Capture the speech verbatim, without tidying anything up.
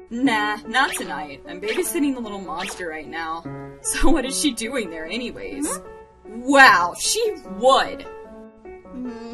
Nah, not tonight. I'm babysitting the little monster right now. So what is she doing there anyways? Mm-hmm. Wow, she would! Mm-hmm.